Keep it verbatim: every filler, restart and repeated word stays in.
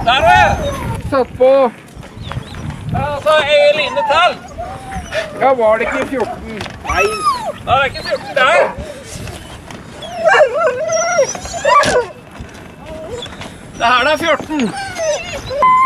Der var jeg! Satt på. Ja, altså, en linje til. Ja, var det ikke fjorten? Nei. Da er det ikke fjorten der. Det her er fjorten.